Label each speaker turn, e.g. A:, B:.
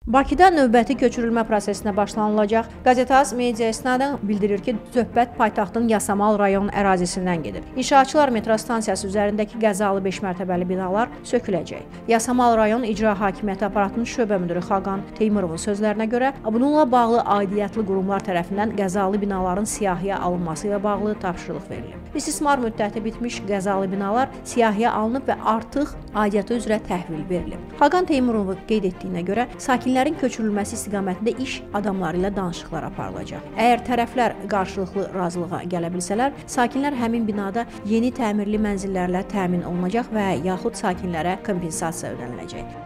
A: Bakıda növbəti köçürülmə prosesinə başlanılacaq. Qəzetaz media isnadən bildirir ki, söhbət paytaxtın Yasamal rayon ərazisindən gedir. İnşaatçılar metro stansiyası üzərindəki qəzalı 5 mərtəbəli binalar söküləcək. Yasamal rayon İcra Hakimiyyəti aparatının şöbə müdiri Xaqan Teymurovun sözlərinə görə, bununla bağlı aidiyyatlı qurumlar tərəfindən qəzalı binaların siyahıya alınması ilə bağlı tapşırıq verilib. İstismar müddəti bitmiş qəzalı binalar siyahıya alınıb və artıq aidiyyatı üzrə təhvil verilib. Xaqan Teymurovun qeyd etdiyinə görə, sakinlərin köçürülməsi istiqamətində iş adamları ilə danışıqlar aparılacaq. Əgər tərəflər qarşılıqlı razılığa gələ bilsələr, sakinlər həmin binada yeni təmirli mənzillərlə təmin olunacaq və yaxud sakinlərə kompensasiya ödəniləcək.